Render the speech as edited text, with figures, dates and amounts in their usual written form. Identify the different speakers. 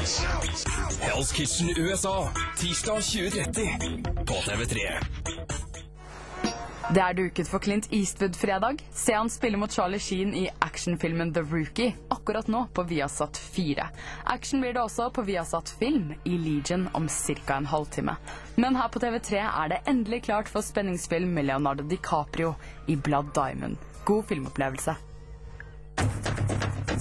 Speaker 1: Hell's Kitchen USA, tirsdag 20:30 på TV3.
Speaker 2: Det er duket for Clint Eastwood-fredag. Se han spille mot Charlie Sheen i actionfilmen The Rookie, akkurat nå på Viasat 4. Action blir det også på Viasat Film i Legion om cirka en halvtime. Men her på TV3 er det endelig klart for spenningsfilm med Leonardo DiCaprio i Blood Diamond. God filmopplevelse.